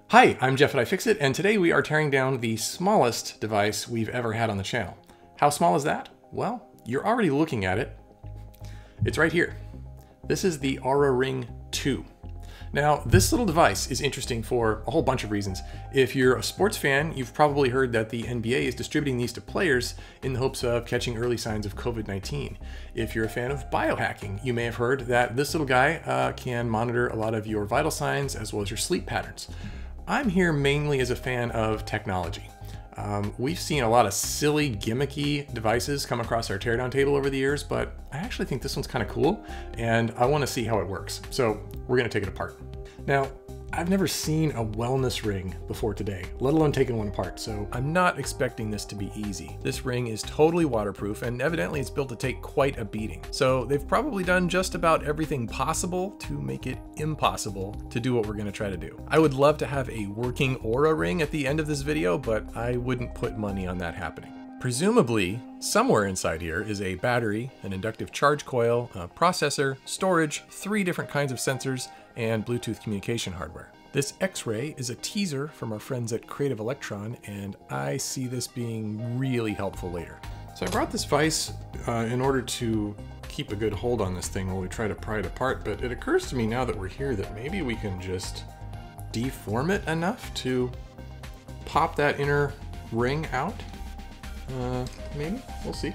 Hi, I'm Jeff at iFixit, and today we are tearing down the smallest device we've ever had on the channel. How small is that? Well, you're already looking at it. It's right here. This is the Oura Ring 2. Now, this little device is interesting for a whole bunch of reasons. If you're a sports fan, you've probably heard that the NBA is distributing these to players in the hopes of catching early signs of COVID-19. If you're a fan of biohacking, you may have heard that this little guy can monitor a lot of your vital signs as well as your sleep patterns. I'm here mainly as a fan of technology. We've seen a lot of silly, gimmicky devices come across our teardown table over the years, but I actually think this one's kind of cool, and I want to see how it works. So we're going to take it apart. Now, I've never seen a wellness ring before today, let alone taking one apart, so I'm not expecting this to be easy. This ring is totally waterproof, and evidently it's built to take quite a beating. So they've probably done just about everything possible to make it impossible to do what we're gonna try to do. I would love to have a working Oura ring at the end of this video, but I wouldn't put money on that happening. Presumably, somewhere inside here is a battery, an inductive charge coil, a processor, storage, 3 different kinds of sensors, and Bluetooth communication hardware. This X-ray is a teaser from our friends at Creative Electron, and I see this being really helpful later. So I brought this vise in order to keep a good hold on this thing while we try to pry it apart, but it occurs to me now that we're here that maybe we can just deform it enough to pop that inner ring out. Maybe? We'll see.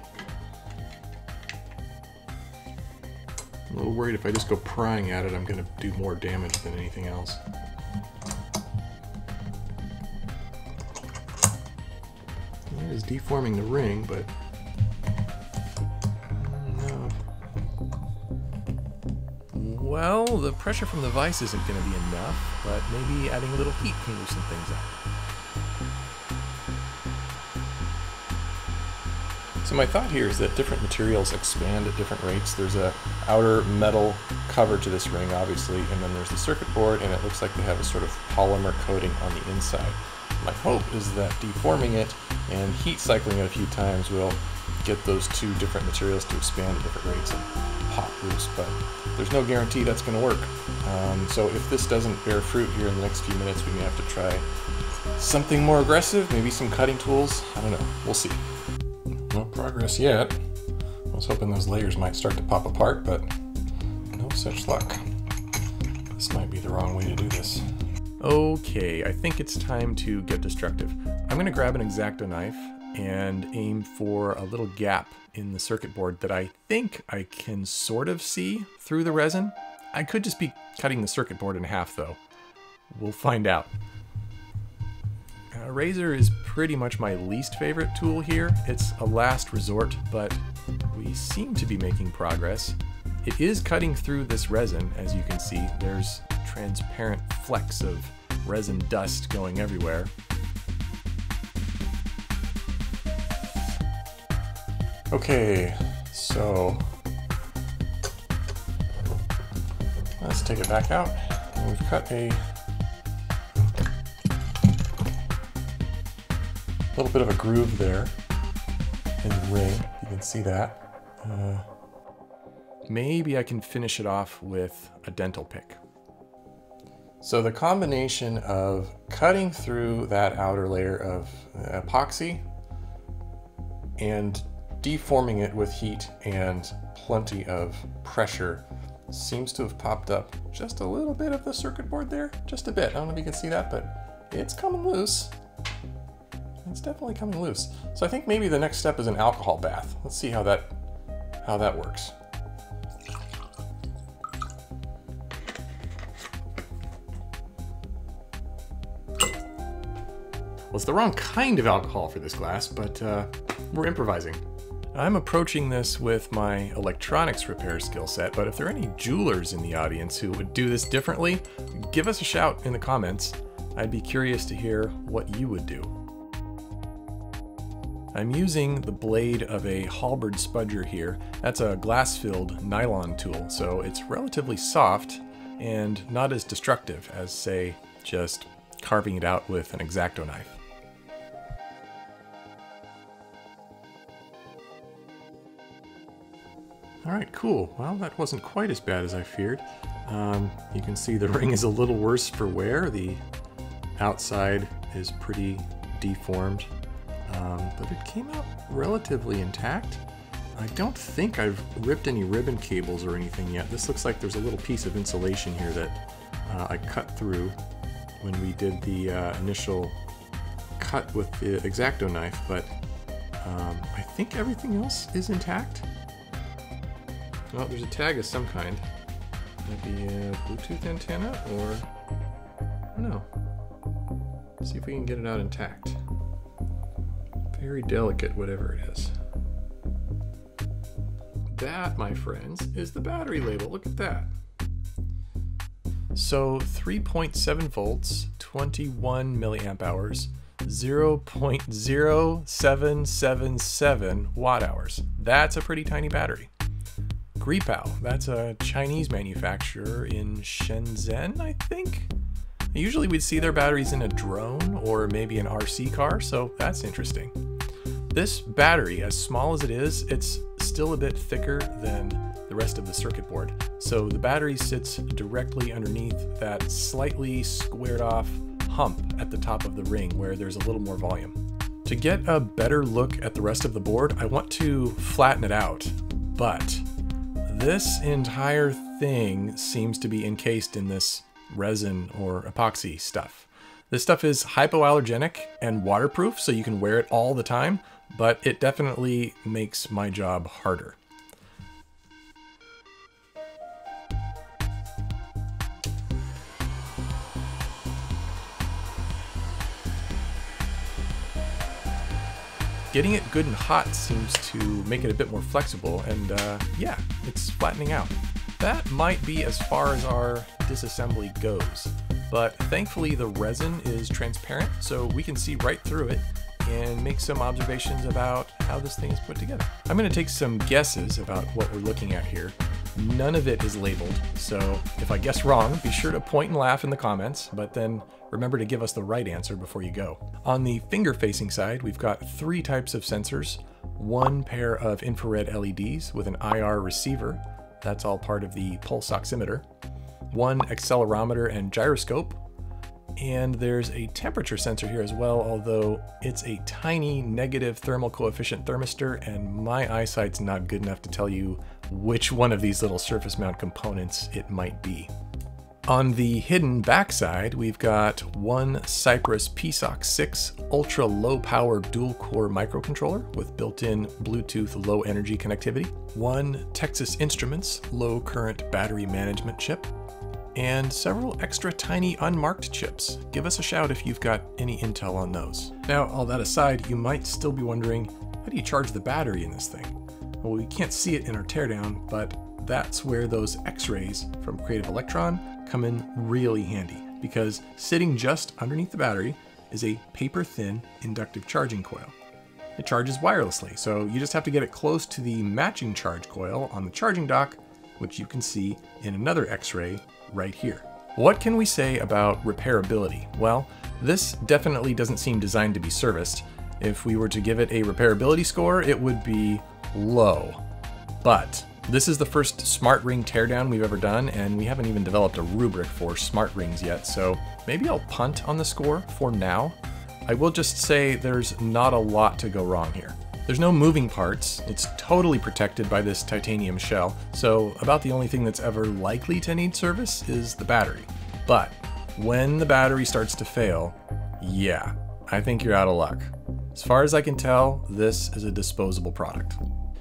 I'm a little worried if I just go prying at it, I'm going to do more damage than anything else. It is deforming the ring, but no. Well, the pressure from the vise isn't going to be enough, but maybe adding a little heat can loosen things up. So my thought here is that different materials expand at different rates. There's a outer metal cover to this ring, obviously, and then there's the circuit board, and it looks like they have a sort of polymer coating on the inside. My hope is that deforming it and heat cycling it a few times will get those 2 different materials to expand at different rates and pop loose, but there's no guarantee that's going to work. So if this doesn't bear fruit here in the next few minutes, we may have to try something more aggressive, maybe some cutting tools. I don't know. We'll see. No progress yet. I was hoping those layers might start to pop apart, but no such luck. This might be the wrong way to do this. Okay, I think it's time to get destructive. I'm going to grab an X-Acto knife and aim for a little gap in the circuit board that I think I can sort of see through the resin. I could just be cutting the circuit board in half, though. We'll find out. A razor is pretty much my least favorite tool here. It's a last resort, but we seem to be making progress. It is cutting through this resin, as you can see. There's transparent flecks of resin dust going everywhere. Okay, so let's take it back out. And we've cut a little bit of a groove there in the ring. You can see that. Maybe I can finish it off with a dental pick. So the combination of cutting through that outer layer of epoxy and deforming it with heat and plenty of pressure seems to have popped up just a little bit of the circuit board there. Just a bit. I don't know if you can see that, but it's coming loose. It's definitely coming loose. So I think maybe the next step is an alcohol bath. Let's see how that works. Well, it's the wrong kind of alcohol for this glass, but we're improvising. I'm approaching this with my electronics repair skill set, but if there are any jewelers in the audience who would do this differently, give us a shout in the comments. I'd be curious to hear what you would do. I'm using the blade of a halberd spudger here. That's a glass-filled nylon tool, so it's relatively soft and not as destructive as, say, just carving it out with an X-Acto knife. All right, cool. Well, that wasn't quite as bad as I feared. You can see the ring is a little worse for wear. The outside is pretty deformed, but it came out relatively intact. I don't think I've ripped any ribbon cables or anything yet. This looks like there's a little piece of insulation here that I cut through when we did the initial cut with the X-Acto knife, but I think everything else is intact. Well, there's a tag of some kind. Might be a Bluetooth antenna, or I don't know. Let's see if we can get it out intact. Very delicate, whatever it is. That, my friends, is the battery label. Look at that. So 3.7 volts, 21 milliamp hours, 0.0777 watt hours. That's a pretty tiny battery. Gripao, that's a Chinese manufacturer in Shenzhen, I think. Usually we'd see their batteries in a drone or maybe an RC car, so that's interesting. This battery, as small as it is, it's still a bit thicker than the rest of the circuit board. So the battery sits directly underneath that slightly squared off hump at the top of the ring where there's a little more volume. To get a better look at the rest of the board, I want to flatten it out, but this entire thing seems to be encased in this resin or epoxy stuff. This stuff is hypoallergenic and waterproof, so you can wear it all the time, but it definitely makes my job harder. Getting it good and hot seems to make it a bit more flexible, and yeah, it's flattening out. That might be as far as our disassembly goes, but thankfully the resin is transparent, so we can see right through it and make some observations about how this thing is put together. I'm going to take some guesses about what we're looking at here. None of it is labeled, so if I guess wrong, be sure to point and laugh in the comments, but then remember to give us the right answer before you go. On the finger-facing side, we've got 3 types of sensors, 1 pair of infrared LEDs with an IR receiver, that's all part of the pulse oximeter, 1 accelerometer and gyroscope, and there's a temperature sensor here as well, although it's a tiny negative thermal coefficient thermistor, and my eyesight's not good enough to tell you which one of these little surface mount components it might be. On the hidden backside, we've got 1 Cypress PSOC 6 ultra low power dual core microcontroller with built-in Bluetooth low energy connectivity, 1 Texas Instruments low current battery management chip, and several extra tiny unmarked chips. Give us a shout if you've got any intel on those. Now, all that aside, you might still be wondering, how do you charge the battery in this thing? Well, we can't see it in our teardown, but that's where those X-rays from Creative Electron come in really handy, because sitting just underneath the battery is a paper-thin inductive charging coil. It charges wirelessly, so you just have to get it close to the matching charge coil on the charging dock, which you can see in another X-ray right here. What can we say about repairability? Well, this definitely doesn't seem designed to be serviced. If we were to give it a repairability score, it would be low. But this is the first smart ring teardown we've ever done, and we haven't even developed a rubric for smart rings yet, so maybe I'll punt on the score for now. I will just say there's not a lot to go wrong here. There's no moving parts, it's totally protected by this titanium shell, so about the only thing that's ever likely to need service is the battery. But when the battery starts to fail, yeah, I think you're out of luck. As far as I can tell, this is a disposable product.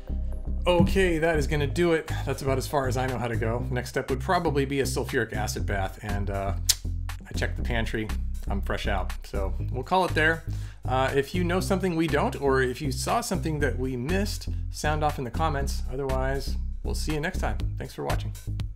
Okay, that is gonna do it. That's about as far as I know how to go. Next step would probably be a sulfuric acid bath, and I checked the pantry. I'm fresh out, so we'll call it there. If you know something we don't, or if you saw something that we missed, sound off in the comments. Otherwise, we'll see you next time. Thanks for watching.